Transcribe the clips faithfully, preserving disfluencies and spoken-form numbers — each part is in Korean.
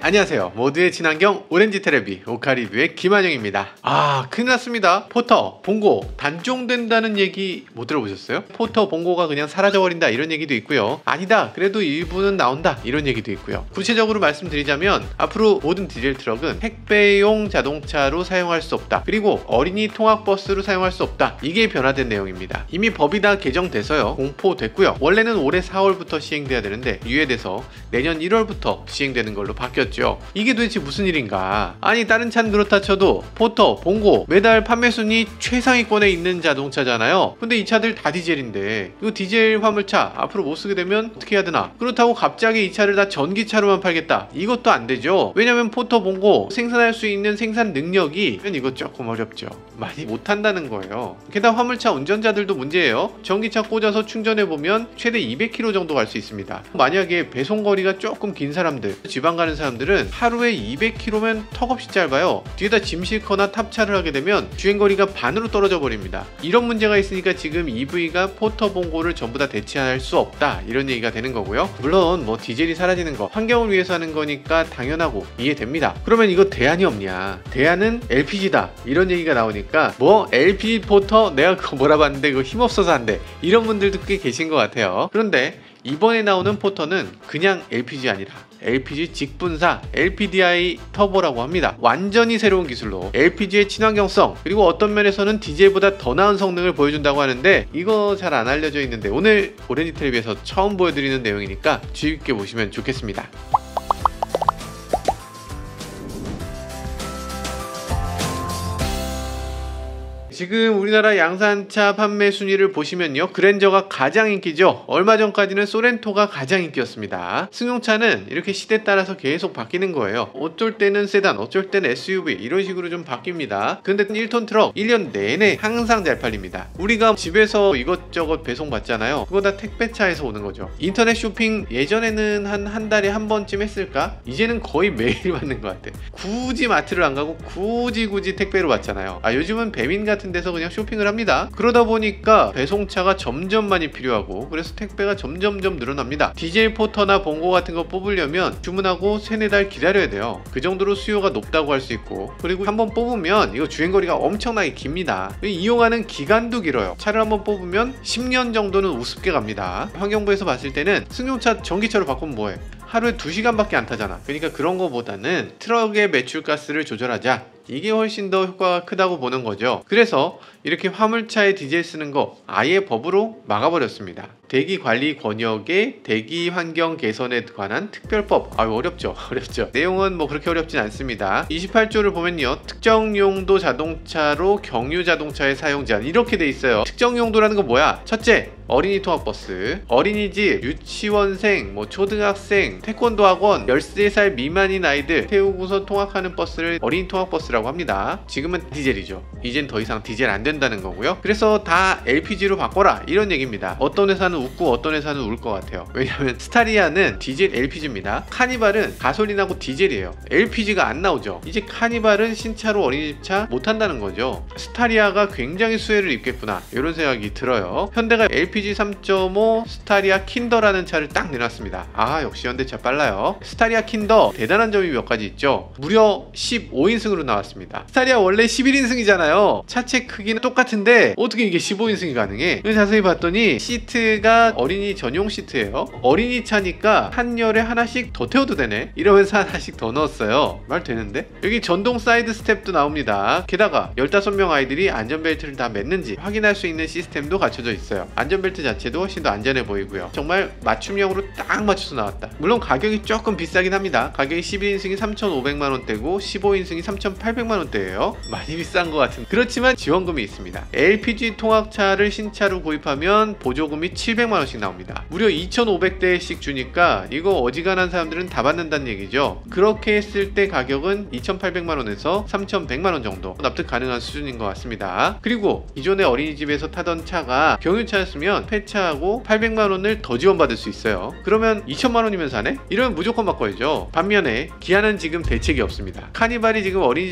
안녕하세요. 모두의 친환경 오렌지 테레비 오카리뷰의 김한영입니다. 아, 큰일 났습니다. 포터, 봉고 단종된다는 얘기 못 들어보셨어요? 포터, 봉고가 그냥 사라져버린다 이런 얘기도 있고요. 아니다, 그래도 일부는 나온다 이런 얘기도 있고요. 구체적으로 말씀드리자면 앞으로 모든 디젤 트럭은 택배용 자동차로 사용할 수 없다, 그리고 어린이 통학버스로 사용할 수 없다, 이게 변화된 내용입니다. 이미 법이 다 개정돼서요 공포됐고요. 원래는 올해 사월부터 시행돼야 되는데 유예돼서 내년 일월부터 시행되는 걸로 바뀌었죠. 이게 도대체 무슨 일인가? 아니, 다른 차는 그렇다 쳐도 포터, 봉고 매달 판매 순위 최상위권에 있는 자동차잖아요. 근데 이 차들 다 디젤인데 이거 디젤 화물차 앞으로 못 쓰게 되면 어떻게 해야 되나? 그렇다고 갑자기 이 차를 다 전기차로만 팔겠다, 이것도 안 되죠. 왜냐면 포터, 봉고 생산할 수 있는 생산 능력이 이거 조금 어렵죠. 많이 못한다는 거예요. 게다가 화물차 운전자들도 문제예요. 전기차 꽂아서 충전해보면 최대 이백 킬로미터 정도 갈 수 있습니다. 만약에 배송거리가 조금 긴 사람들, 지방 가는 사람들은 하루에 이백 킬로미터면 턱없이 짧아요. 뒤에다 짐 싣거나 탑차를 하게 되면 주행거리가 반으로 떨어져 버립니다. 이런 문제가 있으니까 지금 이브이가 포터, 봉고를 전부 다 대체할 수 없다, 이런 얘기가 되는 거고요. 물론 뭐 디젤이 사라지는 거 환경을 위해서 하는 거니까 당연하고 이해됩니다. 그러면 이거 대안이 없냐? 대안은 엘피지다 이런 얘기가 나오니까 뭐 엘피지 포터 내가 그거 몰아봤는데 그거 힘없어서 안 돼, 이런 분들도 꽤 계신 것 같아요. 그런데 이번에 나오는 포터는 그냥 엘피지 아니라 엘피지 직분사 엘피디아이 터보라고 합니다. 완전히 새로운 기술로 엘피지의 친환경성, 그리고 어떤 면에서는 디젤보다 더 나은 성능을 보여준다고 하는데 이거 잘 안 알려져 있는데 오늘 오렌지 텔레비에서 처음 보여드리는 내용이니까 주의 깊게 보시면 좋겠습니다. 지금 우리나라 양산차 판매 순위를 보시면요, 그랜저가 가장 인기죠. 얼마 전까지는 소렌토가 가장 인기였습니다. 승용차는 이렇게 시대에 따라서 계속 바뀌는 거예요. 어쩔 때는 세단, 어쩔 때는 에스유브이 이런 식으로 좀 바뀝니다. 근데 일 톤 트럭 일 년 내내 항상 잘 팔립니다. 우리가 집에서 이것저것 배송 받잖아요. 그거 다 택배차에서 오는 거죠. 인터넷 쇼핑 예전에는 한 한 달에 한 번쯤 했을까? 이제는 거의 매일 받는 것 같아. 굳이 마트를 안 가고 굳이 굳이 택배로 받잖아요. 아, 요즘은 배민 같은 데서 그냥 쇼핑을 합니다. 그러다 보니까 배송차가 점점 많이 필요하고 그래서 택배가 점점점 늘어납니다. 디젤 포터나 봉고 같은 거 뽑으려면 주문하고 세네 달 기다려야 돼요. 그 정도로 수요가 높다고 할 수 있고, 그리고 한번 뽑으면 이거 주행거리가 엄청나게 깁니다. 이용하는 기간도 길어요. 차를 한번 뽑으면 십 년 정도는 우습게 갑니다. 환경부에서 봤을 때는 승용차 전기차로 바꾸면 뭐해? 하루에 두 시간밖에 안 타잖아. 그러니까 그런 거보다는 트럭의 매출가스를 조절하자, 이게 훨씬 더 효과가 크다고 보는 거죠. 그래서 이렇게 화물차에 디젤 쓰는 거 아예 법으로 막아버렸습니다. 대기관리 권역의 대기 환경 개선에 관한 특별법. 아유, 어렵죠. 어렵죠. 내용은 뭐 그렇게 어렵진 않습니다. 이십팔 조를 보면요, 특정 용도 자동차로 경유 자동차의 사용 제한, 이렇게 돼 있어요. 특정 용도라는 건 뭐야? 첫째, 어린이 통학버스, 어린이집, 유치원생, 뭐 초등학생, 태권도 학원, 열세 살 미만인 아이들 태우고서 통학하는 버스를 어린이 통학버스라고 합니다. 지금은 디젤이죠. 이젠 더 이상 디젤 안 된다는 거고요. 그래서 다 엘피지로 바꿔라, 이런 얘기입니다. 어떤 회사는 웃고 어떤 회사는 울 것 같아요. 왜냐면 스타리아는 디젤 엘피지입니다. 카니발은 가솔린하고 디젤이에요. 엘피지가 안 나오죠. 이제 카니발은 신차로 어린이집차 못한다는 거죠. 스타리아가 굉장히 수혜를 입겠구나, 이런 생각이 들어요. 현대가 엘피지 삼 점 오 스타리아 킨더라는 차를 딱 내놨습니다. 아, 역시 현대차 빨라요. 스타리아 킨더 대단한 점이 몇 가지 있죠. 무려 십오 인승으로 나왔습니다. 스타리아 원래 십일 인승이잖아요 차체 크기는 똑같은데 어떻게 이게 십오 인승이 가능해? 자세히 봤더니 시트가 어린이 전용 시트예요. 어린이 차니까 한 열에 하나씩 더 태워도 되네, 이러면서 하나씩 더 넣었어요. 말 되는데? 여기 전동 사이드 스텝도 나옵니다. 게다가 열다섯 명 아이들이 안전벨트를 다 맸는지 확인할 수 있는 시스템도 갖춰져 있어요. 안전벨트 자체도 훨씬 더 안전해 보이고요. 정말 맞춤형으로 딱 맞춰서 나왔다. 물론 가격이 조금 비싸긴 합니다. 가격이 십일 인승이 삼천오백만 원대고 십오 인승이 삼천팔백만 원대예요. 많이 비싼 것 같은. 그렇지만 지원금이 있습니다. 엘피지 통학차를 신차로 구입하면 보조금이 칠백만 원씩 나옵니다. 무려 이천오백 대씩 주니까 이거 어지간한 사람들은 다 받는다는 얘기죠. 그렇게 했을 때 가격은 이천팔백만 원에서 삼천백만 원 정도 납득 가능한 수준인 것 같습니다. 그리고 기존에 어린이집에서 타던 차가 경유차였으면 폐차하고 팔백만 원을 더 지원받을 수 있어요. 그러면 이천만 원이면 사네? 이러면 무조건 바꿔야죠. 반면에 기아는 지금 대책이 없습니다. 카니발이 지금 어린이집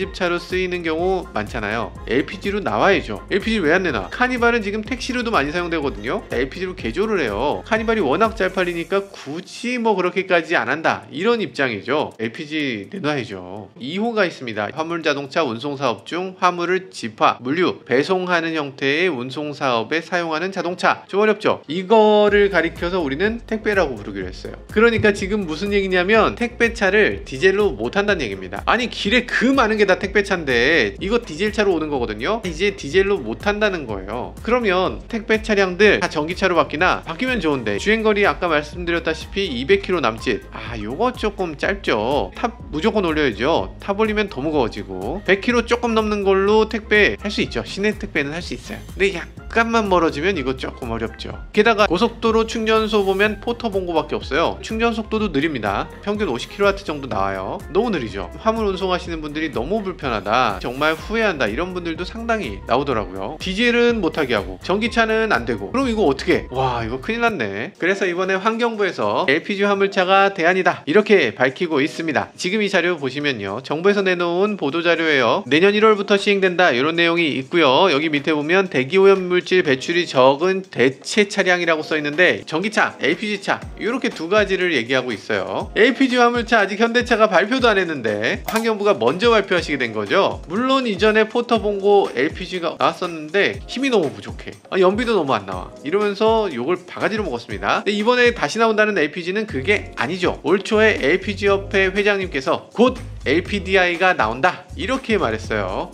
전기집차로 쓰이는 경우 많잖아요. 엘피지로 나와야죠. 엘피지 왜 안 내나? 카니발은 지금 택시로도 많이 사용되거든요. 엘피지로 개조를 해요. 카니발이 워낙 잘 팔리니까 굳이 뭐 그렇게까지 안 한다, 이런 입장이죠. 엘피지 내놔야죠. 이 호가 있습니다. 화물자동차 운송사업 중 화물을 집화, 물류, 배송하는 형태의 운송사업에 사용하는 자동차. 좀 어렵죠? 이거를 가리켜서 우리는 택배라고 부르기로 했어요. 그러니까 지금 무슨 얘기냐면 택배차를 디젤로 못 한다는 얘기입니다. 아니 길에 그 많은 게 다 택배차인데 이거 디젤차로 오는 거거든요. 이제 디젤로 못 한다는 거예요. 그러면 택배 차량들 다 전기차로 바뀌나? 바뀌면 좋은데 주행거리 아까 말씀드렸다시피 이백 킬로미터 남짓. 아 요거 조금 짧죠. 탑 무조건 올려야죠. 탑 올리면 더 무거워지고. 백 킬로미터 조금 넘는 걸로 택배 할 수 있죠. 시내 택배는 할 수 있어요. 근데 약간만 멀어지면 이거 조금 어렵죠. 게다가 고속도로 충전소 보면 포터봉고밖에 없어요. 충전 속도도 느립니다. 평균 오십 킬로와트 정도 나와요. 너무 느리죠. 화물 운송하시는 분들이 너무 불편하다, 정말 후회한다, 이런 분들도 상당히 나오더라고요. 디젤은 못하게 하고 전기차는 안 되고. 그럼 이거 어떻게? 와 이거 큰일 났네. 그래서 이번에 환경부에서 엘피지 화물차가 대안이다 이렇게 밝히고 있습니다. 지금 이 자료 보시면요, 정부에서 내놓은 보도자료예요. 내년 일월부터 시행된다 이런 내용이 있고요. 여기 밑에 보면 대기오염물질 배출이 적은 대체 차량이라고 써있는데 전기차, 엘피지차 이렇게 두 가지를 얘기하고 있어요. 엘피지 화물차 아직 현대차가 발표도 안 했는데 환경부가 먼저 발표하시게 된 거죠. 물론 이전에 포터봉고 엘피지가 나왔었는데 힘이 너무 부족해, 아, 연비도 너무 안 나와 이러면서 요걸 바가지로 먹었습니다. 근데 이번에 다시 나온다는 엘피지는 그게 아니죠. 올 초에 엘피지협회 회장님께서 곧 엘피디아이가 나온다 이렇게 말했어요.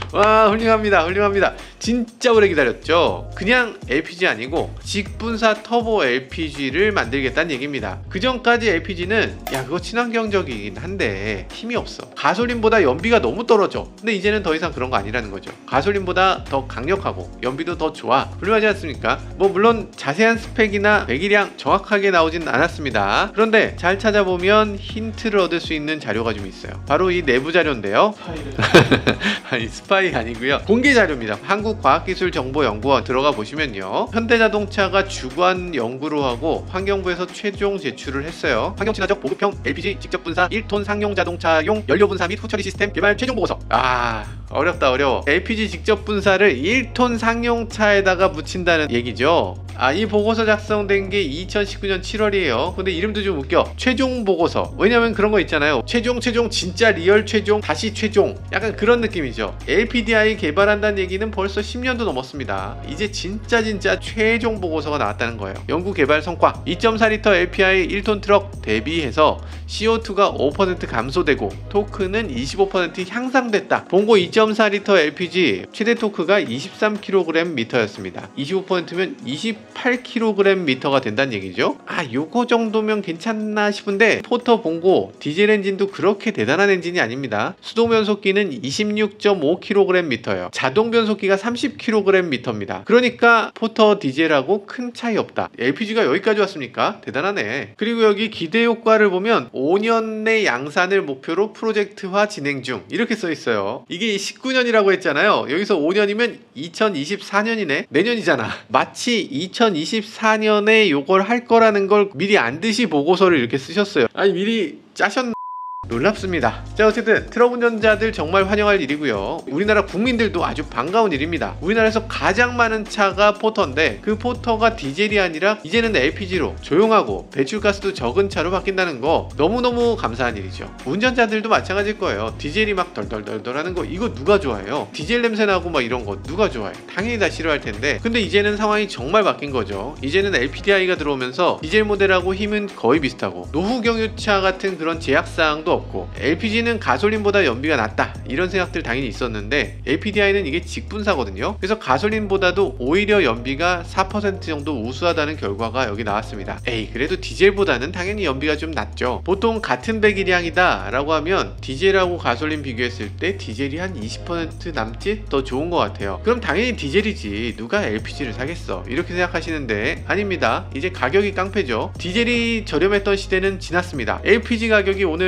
와 훌륭합니다, 훌륭합니다. 진짜 오래 기다렸죠. 그냥 엘피지 아니고 직분사 터보 엘피지를 만들겠다는 얘기입니다. 그 전까지 엘피지는 야 그거 친환경적이긴 한데 힘이 없어, 가솔린보다 연비가 너무 떨어져. 근데 이제는 더 이상 그런 거 아니라는 거죠. 가솔린보다 더 강력하고 연비도 더 좋아. 훌륭하지 않습니까? 뭐 물론 자세한 스펙이나 배기량 정확하게 나오진 않았습니다. 그런데 잘 찾아보면 힌트를 얻을 수 있는 자료가 좀 있어요. 바로 이 내부 자료인데요. 아니 스파이 아니고요, 공개 자료입니다. 한국과학기술정보연구원 들어가 보시면요, 현대자동차가 주관 연구로 하고 환경부에서 최종 제출을 했어요. 환경친화적 보급형 엘피지 직접분사 일 톤 상용 자동차용 연료분사 및 후처리 시스템 개발 최종 보고서. 아 어렵다 어려워. 엘피지 직접분사를 일 톤 상용차에다가 붙인다는 얘기죠. 아, 이 보고서 작성된 게 이천십구 년 칠월이에요. 근데 이름도 좀 웃겨. 최종 보고서. 왜냐면 그런 거 있잖아요. 최종 최종 진짜 리얼 최종 다시 최종. 약간 그런 느낌이죠. 엘피디아이 개발한다는 얘기는 벌써 십 년도 넘었습니다. 이제 진짜 진짜 최종 보고서가 나왔다는 거예요. 연구 개발 성과 이 점 사 리터 엘피아이 일 톤 트럭 대비해서 씨오투가 오 퍼센트 감소되고 토크는 이십오 퍼센트 향상됐다. 봉고 이 점 사 리터 엘피지 최대 토크가 이십삼 킬로그램미터였습니다. 이십오 퍼센트면 이십팔 킬로그램미터가 된다는 얘기죠. 아 요거 정도면 괜찮나 싶은데 포터 봉고 디젤 엔진도 그렇게 대단한 엔진이 아닙니다. 수동 변속기는 이십육 점 오 킬로그램미터예요. 자동 변속기가 삼십 킬로그램미터입니다. 그러니까 포터 디젤하고 큰 차이 없다. 엘피지가 여기까지 왔습니까? 대단하네. 그리고 여기 기대 효과를 보면 오 년 내 양산을 목표로 프로젝트화 진행 중 이렇게 써 있어요. 이게 십구 년이라고 했잖아요. 여기서 오 년이면 이천이십사 년이네. 내년이잖아. 마치 이천이십사 년에 요걸 할 거라는 걸 미리 안 듯이 보고서를 이렇게 쓰셨어요. 아니 미리 짜셨나? 놀랍습니다. 자 어쨌든 트럭 운전자들 정말 환영할 일이고요. 우리나라 국민들도 아주 반가운 일입니다. 우리나라에서 가장 많은 차가 포터인데 그 포터가 디젤이 아니라 이제는 엘피지로 조용하고 배출가스도 적은 차로 바뀐다는 거 너무너무 감사한 일이죠. 운전자들도 마찬가지일 거예요. 디젤이 막 덜덜덜덜 하는 거 이거 누가 좋아해요? 디젤 냄새 나고 막 이런 거 누가 좋아해? 당연히 다 싫어할 텐데 근데 이제는 상황이 정말 바뀐 거죠. 이제는 엘피디아이가 들어오면서 디젤 모델하고 힘은 거의 비슷하고 노후 경유차 같은 그런 제약사항도 없고 엘피지는 가솔린보다 연비가 낮다 이런 생각들 당연히 있었는데 엘피디아이는 이게 직분사거든요. 그래서 가솔린보다도 오히려 연비가 사 퍼센트 정도 우수하다는 결과가 여기 나왔습니다. 에이 그래도 디젤보다는 당연히 연비가 좀 낮죠. 보통 같은 배기량이다 라고 하면 디젤하고 가솔린 비교했을 때 디젤이 한 이십 퍼센트 남짓 더 좋은 것 같아요. 그럼 당연히 디젤이지 누가 엘피지를 사겠어 이렇게 생각하시는데 아닙니다. 이제 가격이 깡패죠. 디젤이 저렴했던 시대는 지났습니다. 엘피지 가격이 오늘 전국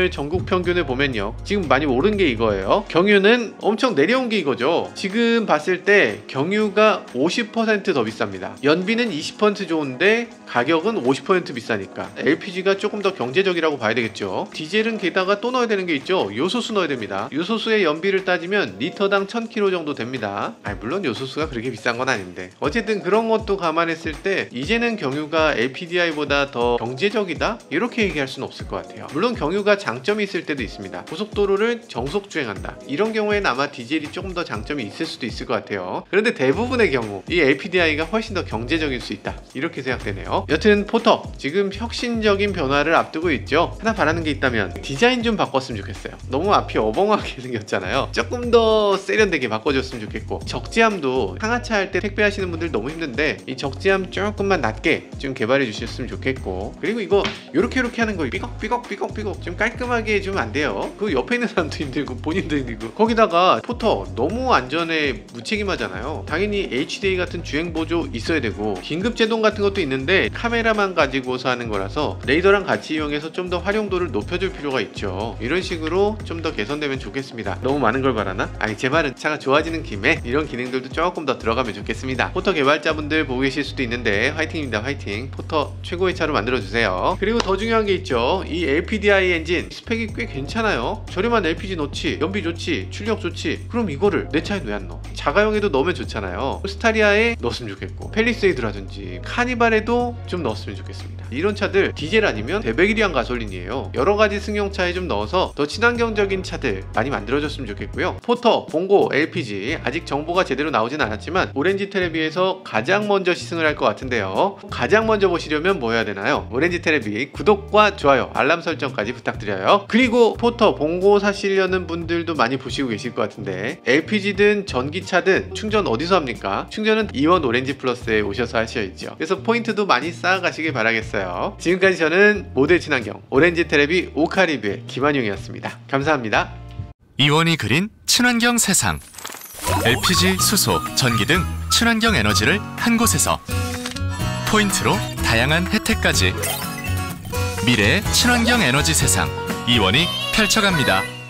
미국 평균을 보면요, 지금 많이 오른 게 이거예요. 경유는 엄청 내려온 게 이거죠. 지금 봤을 때 경유가 오십 퍼센트 더 비쌉니다. 연비는 이십 퍼센트 좋은데 가격은 오십 퍼센트 비싸니까 엘피지가 조금 더 경제적이라고 봐야 되겠죠. 디젤은 게다가 또 넣어야 되는 게 있죠. 요소수 넣어야 됩니다. 요소수의 연비를 따지면 리터당 천 킬로미터 정도 됩니다. 아니, 물론 요소수가 그렇게 비싼 건 아닌데 어쨌든 그런 것도 감안했을 때 이제는 경유가 엘피디아이보다 더 경제적이다? 이렇게 얘기할 수는 없을 것 같아요. 물론 경유가 장점이 있을 때도 있습니다. 고속도로를 정속 주행한다, 이런 경우에는 아마 디젤이 조금 더 장점이 있을 수도 있을 것 같아요. 그런데 대부분의 경우 이 엘피디아이가 훨씬 더 경제적일 수 있다, 이렇게 생각되네요. 여튼 포터 지금 혁신적인 변화를 앞두고 있죠. 하나 바라는 게 있다면 디자인 좀 바꿨으면 좋겠어요. 너무 앞이 어벙하게 생겼잖아요. 조금 더 세련되게 바꿔줬으면 좋겠고, 적재함도 상하차 할 때 택배하시는 분들 너무 힘든데 이 적재함 조금만 낮게 좀 개발해 주셨으면 좋겠고, 그리고 이거 요렇게 요렇게 하는 거 삐걱삐걱 삐걱삐걱 좀 깔끔하게 해주면 안 돼요? 그 옆에 있는 사람도 힘들고 본인도 힘들고. 거기다가 포터 너무 안전에 무책임하잖아요. 당연히 에이치디에이 같은 주행보조 있어야 되고 긴급제동 같은 것도 있는데 카메라만 가지고서 하는 거라서 레이더랑 같이 이용해서 좀 더 활용도를 높여줄 필요가 있죠. 이런 식으로 좀 더 개선되면 좋겠습니다. 너무 많은 걸 바라나? 아니, 제 말은 차가 좋아지는 김에 이런 기능들도 조금 더 들어가면 좋겠습니다. 포터 개발자분들 보고 계실 수도 있는데 화이팅입니다. 화이팅. 포터 최고의 차로 만들어주세요. 그리고 더 중요한 게 있죠. 이 엘피디아이 엔진 스펙이 꽤 괜찮아요. 저렴한 엘피지 넣지, 연비 좋지, 출력 좋지. 그럼 이거를 내 차에 왜 안 넣어? 자가용에도 넣으면 좋잖아요. 스타리아에 넣었으면 좋겠고, 펠리세이드라든지 카니발에도 좀 넣었으면 좋겠습니다. 이런 차들 디젤 아니면 대배기량 가솔린이에요. 여러가지 승용차에 좀 넣어서 더 친환경적인 차들 많이 만들어줬으면 좋겠고요. 포터, 봉고, 엘피지 아직 정보가 제대로 나오진 않았지만 오렌지 텔레비에서 가장 먼저 시승을 할 것 같은데요. 가장 먼저 보시려면 뭐 해야 되나요? 오렌지 텔레비 구독과 좋아요, 알람 설정까지 부탁드려요. 그리고 포터, 봉고 사시려는 분들도 많이 보시고 계실 것 같은데 엘피지든 전기차든 충전 어디서 합니까? 충전은 이원 오렌지 플러스에 오셔서 하셔야죠. 그래서 포인트도 많이 쌓아가시길 바라겠어요. 지금까지 저는 모델 친환경 오렌지 텔레비 오카 리뷰의 김한용이었습니다. 감사합니다. 이원이 그린 친환경 세상. 엘피지, 수소, 전기 등 친환경 에너지를 한 곳에서 포인트로 다양한 혜택까지 미래의 친환경 에너지 세상 이원이 펼쳐갑니다.